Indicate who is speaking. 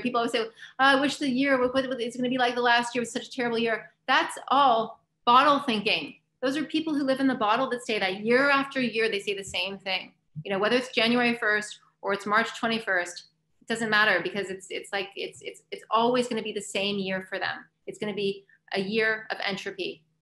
Speaker 1: people always say, oh, I wish the year, what it's going to be like the last year was such a terrible year. That's all bottle thinking. Those are people who live in the bottle that say that year after year, they say the same thing. You know, whether it's January 1st or it's March 21st, it doesn't matter, because it's always going to be the same year for them. It's going to be a year of entropy.